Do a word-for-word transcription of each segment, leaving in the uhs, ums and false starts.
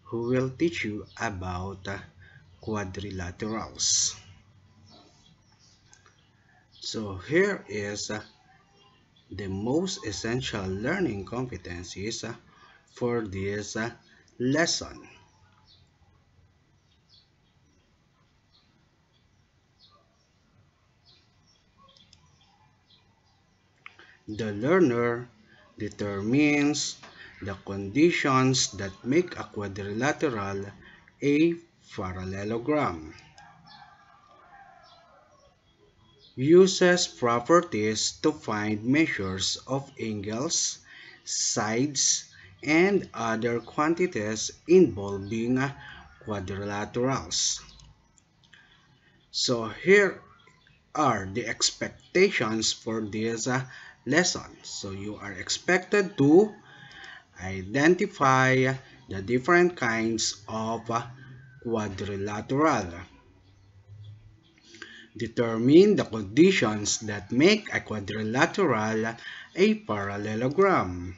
who will teach you about uh, quadrilaterals. So here is uh, the most essential learning competencies uh, for this uh, lesson. The learner determines the conditions that make a quadrilateral a parallelogram. Uses properties to find measures of angles, sides, and other quantities involving quadrilaterals. So here are the expectations for this uh, lesson. So you are expected to identify the different kinds of uh, quadrilateral. Determine the conditions that make a quadrilateral a parallelogram.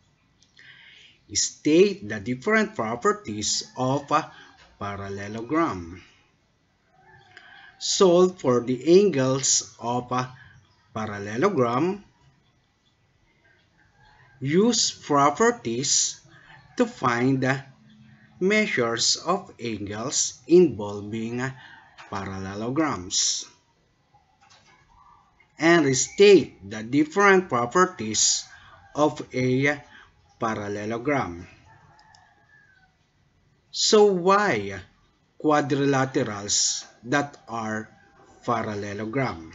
State the different properties of a parallelogram. Solve for the angles of a parallelogram. Use properties to find the measures of angles involving parallelograms. And restate the different properties of a parallelogram. So why quadrilaterals that are parallelogram?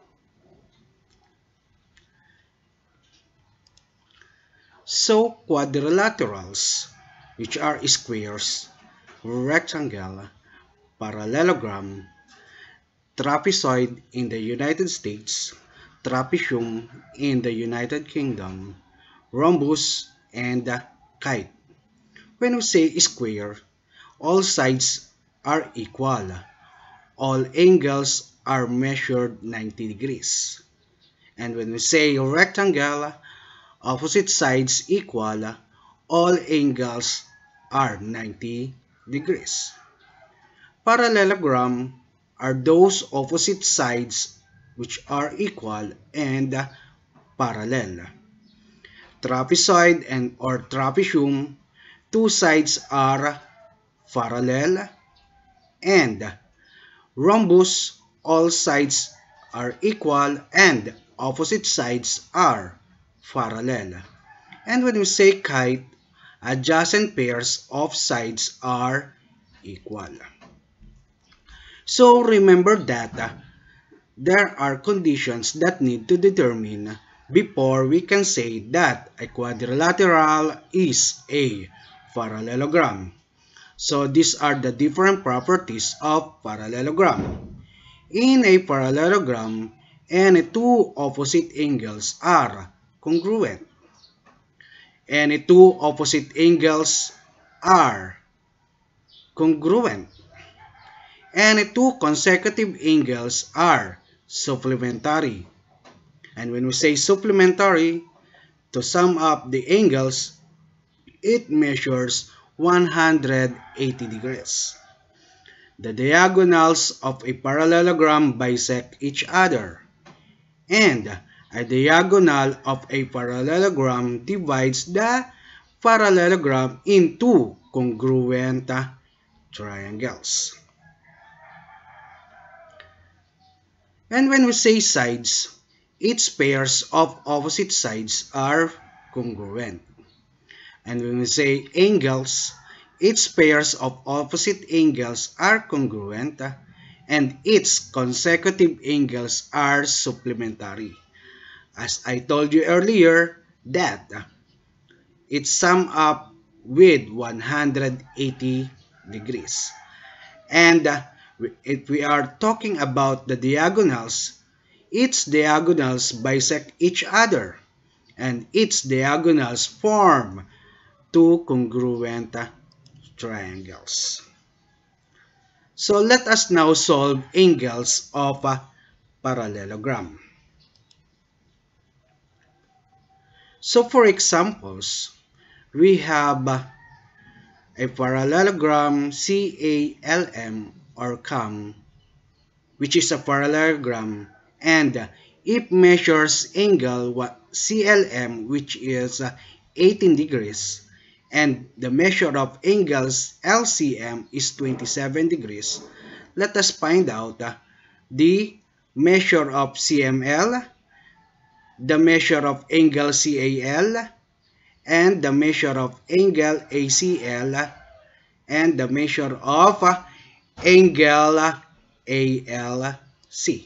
So quadrilaterals, which are squares, rectangle, parallelogram, trapezoid in the United States, trapezium in the United Kingdom, rhombus, and kite. When we say square, all sides are equal. All angles are measured ninety degrees. And when we say rectangle, opposite sides equal, all angles are ninety degrees. Parallelogram are those opposite sides which are equal and parallel. Trapezoid and or trapezium, two sides are parallel, and rhombus, all sides are equal and opposite sides are parallel. And when we say kite, adjacent pairs of sides are equal. So remember that uh, there are conditions that need to determine before we can say that a quadrilateral is a parallelogram. So these are the different properties of parallelogram. In a parallelogram, any two opposite angles are congruent. Any two opposite angles are congruent. Any two consecutive angles are supplementary. And when we say supplementary, to sum up the angles, it measures one hundred eighty degrees. The diagonals of a parallelogram bisect each other, and a diagonal of a parallelogram divides the parallelogram into congruent triangles. And when we say sides, each pairs of opposite sides are congruent. And when we say angles, each pairs of opposite angles are congruent, and its consecutive angles are supplementary. As I told you earlier, that it sums up with one hundred eighty degrees. And if we are talking about the diagonals, its diagonals bisect each other, and its diagonals form two congruent triangles. So let us now solve angles of a parallelogram. So for examples, we have a parallelogram C A L M or C A M, which is a parallelogram, and if measures angle C L M, which is eighteen degrees, and the measure of angles L C M is twenty-seven degrees, let us find out the measure of C M L, the measure of angle C A L, and the measure of angle A C L, and the measure of angle A L C.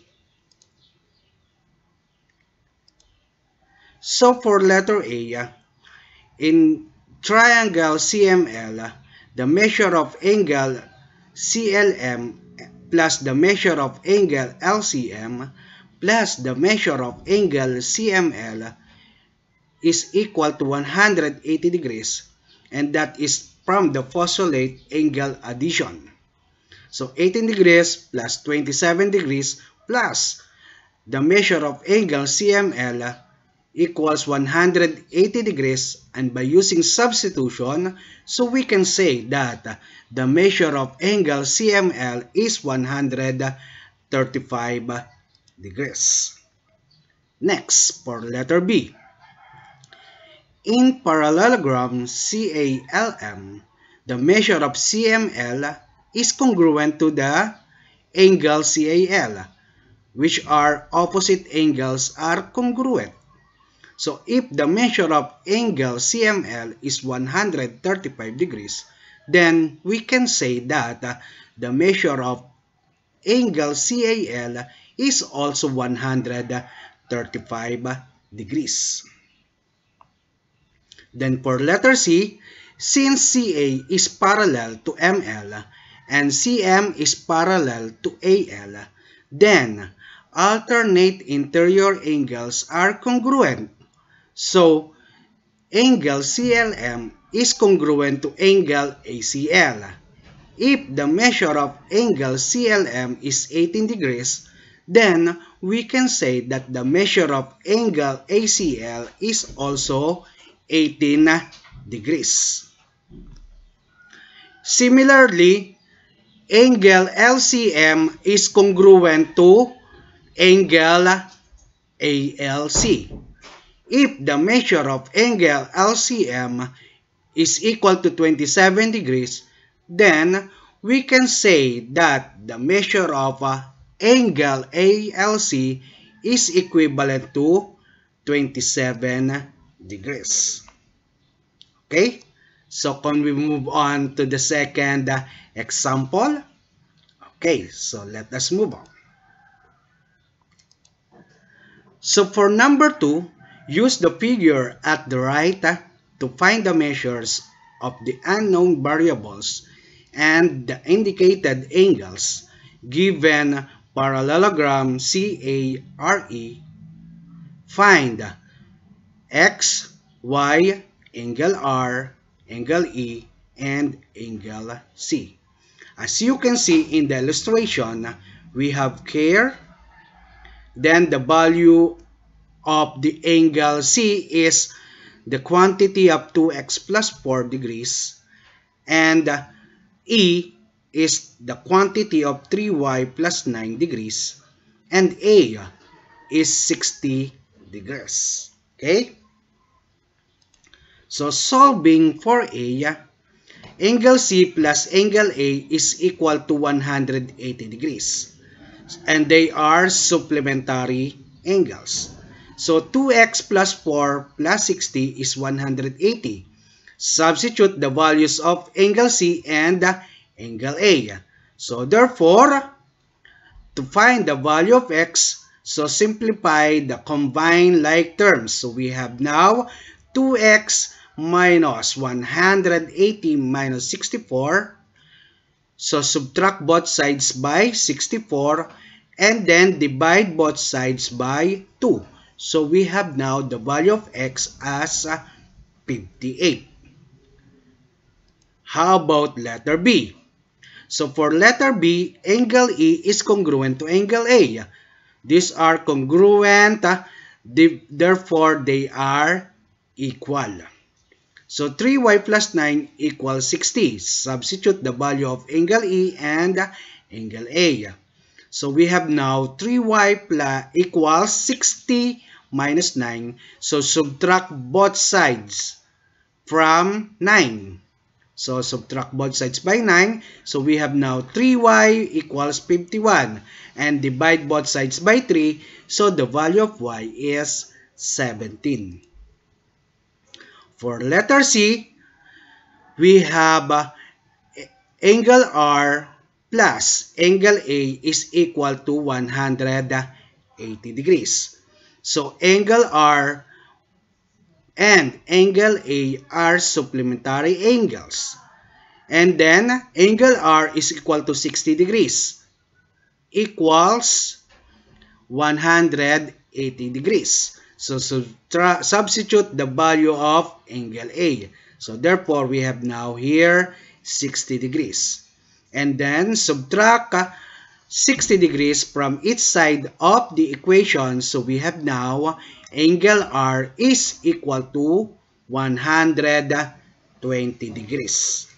So for letter A, in triangle C M L, the measure of angle C L M plus the measure of angle L C M plus the measure of angle C M L is equal to one hundred eighty degrees, and that is from the postulate angle addition. So eighteen degrees plus twenty-seven degrees plus the measure of angle C M L equals one hundred eighty degrees, and by using substitution, so we can say that the measure of angle C M L is one hundred thirty-five degrees. Next, for letter B. In parallelogram C A L M, the measure of C M L is congruent to the angle C A L, which are opposite angles are congruent. So if the measure of angle C M L is one hundred thirty-five degrees, then we can say that the measure of angle C A L is also one hundred thirty-five degrees. Then for letter C, since C A is parallel to M L and C M is parallel to A L, then alternate interior angles are congruent. So, angle C L M is congruent to angle A C L. If the measure of angle C L M is eighteen degrees, then we can say that the measure of angle A C L is also eighteen degrees. Similarly, angle L C M is congruent to angle A L C. If the measure of angle L C M is equal to twenty-seven degrees, then we can say that the measure of uh, angle A L C is equivalent to twenty-seven degrees. Okay? So, can we move on to the second uh, example? Okay, so let us move on. So, for number two, use the figure at the right uh, to find the measures of the unknown variables and the indicated angles given parallelogram C A R E. Find X, Y, angle R, angle E, and angle C. As you can see in the illustration, we have care, then the value of the angle C is the quantity of two x plus four degrees, and E is the quantity of three y plus nine degrees, and A is sixty degrees. Okay? So solving for A, angle C plus angle A is equal to one hundred eighty degrees, and they are supplementary angles. So two x plus four plus sixty is one hundred eighty. Substitute the values of angle C and angle A. So therefore, to find the value of x, so simplify the combined like terms. So we have now two x minus one hundred eighty minus sixty-four. So subtract both sides by sixty-four and then divide both sides by two. So we have now the value of x as fifty-eight. How about letter B? So for letter B, angle E is congruent to angle A. These are congruent, therefore they are equal. So three y plus nine equals sixty. Substitute the value of angle E and angle A. So we have now three y plus equals sixty minus nine. So subtract both sides from nine. So subtract both sides by nine. So we have now three y equals fifty-one. And divide both sides by three. So the value of y is seventeen. For letter C, we have uh, angle R plus angle A is equal to one hundred eighty degrees. So angle R and angle A are supplementary angles. And then angle R is equal to sixty degrees equals one hundred eighty degrees. So substitute the value of angle A. So therefore we have now here sixty degrees. And then subtract sixty degrees from each side of the equation. So we have now angle R is equal to one hundred twenty degrees.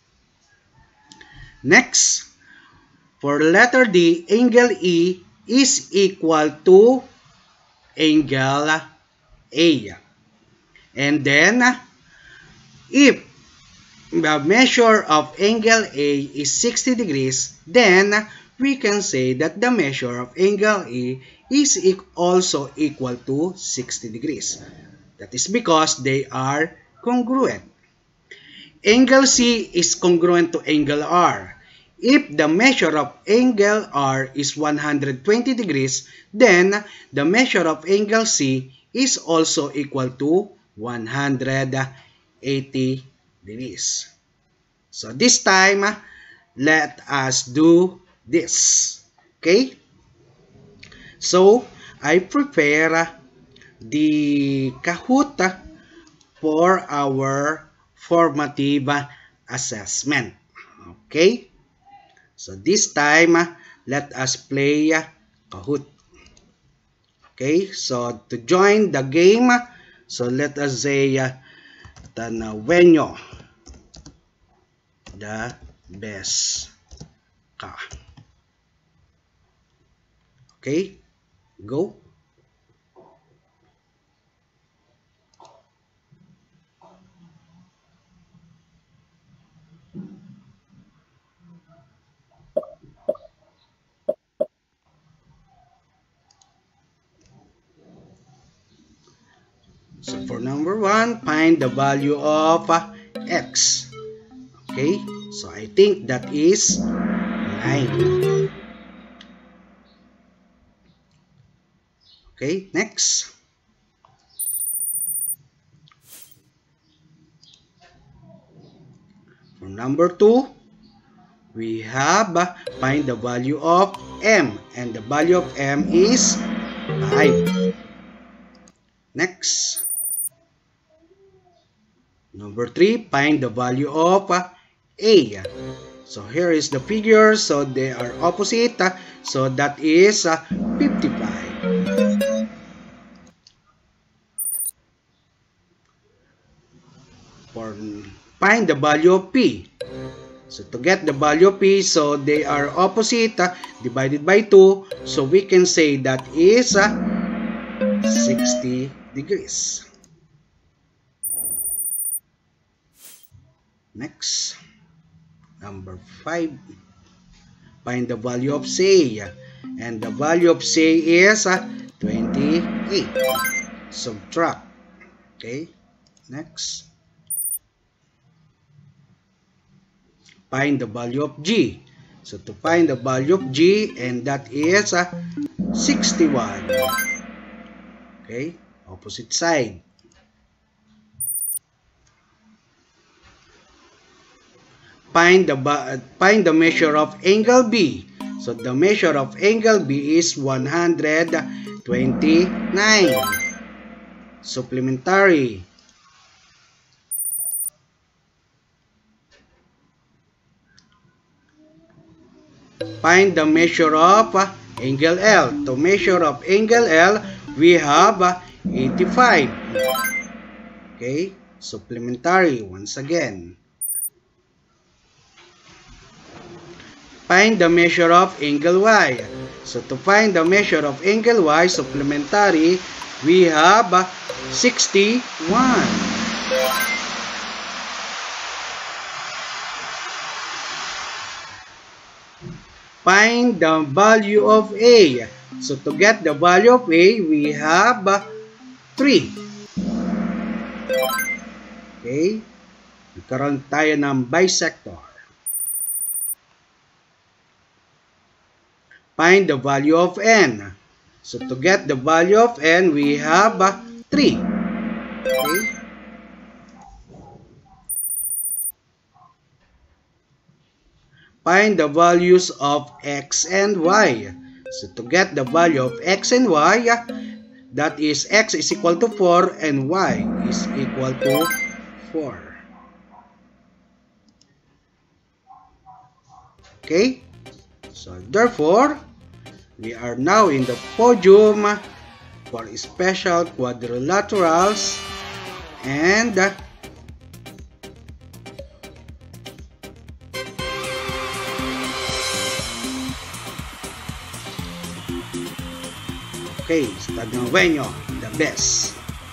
Next, for letter D, angle E is equal to angle A. And then, if the measure of angle A is sixty degrees, then we can say that the measure of angle A is also equal to sixty degrees. That is because they are congruent. Angle C is congruent to angle R. If the measure of angle R is one hundred twenty degrees, then the measure of angle C is also equal to one hundred eighty degrees. So this time, let us do this. Okay? So, I prepare the Kahoot for our formative assessment. Okay? So this time, let us play Kahoot. Okay, so to join the game, so let us say, Tanawenyo, the best ka. Okay, go. So for number one, find the value of uh, x. Okay, so I think that is nine. Okay, next. For number two, we have uh, find the value of m, and the value of m is five. Next. Number three, find the value of uh, A. So here is the figure. So they are opposite. Uh, so that is uh, fifty-five. For find the value of P. So to get the value of P, so they are opposite uh, divided by two. So we can say that is uh, sixty degrees. Next, number five, find the value of C, and the value of C is uh, twenty-eight. Subtract. Okay, next, find the value of G. So to find the value of G, and that is uh, sixty-one. Okay, opposite side. Find the, find the measure of angle B. So the measure of angle B is one hundred twenty-nine. Supplementary. Find the measure of angle L. To measure of angle L, we have eighty-five. Okay, supplementary once again. Find the measure of angle y. So to find the measure of angle y, supplementary, we have sixty-one. Find the value of a. So to get the value of a, we have three. Okay? Nagkaroon tayo ng bisector. Find the value of n. So to get the value of n, we have three. Okay? Find the values of x and y. So to get the value of x and y, that is x is equal to four and y is equal to four. Okay? So therefore, we are now in the podium for special quadrilaterals and okay, Stagnovenio, the best.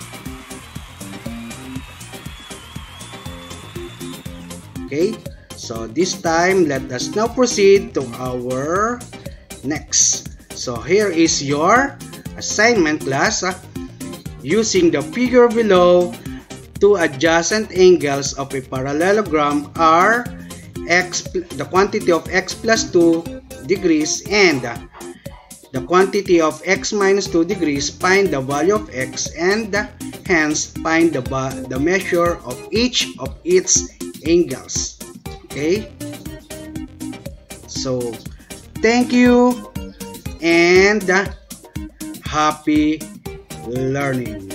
Okay, so this time let us now proceed to our next. So here is your assignment class. Uh, using the figure below, two adjacent angles of a parallelogram are x, the quantity of x plus two degrees and uh, the quantity of x minus two degrees. Find the value of x and uh, hence find the, the measure of each of its angles. Okay, so thank you and happy learning.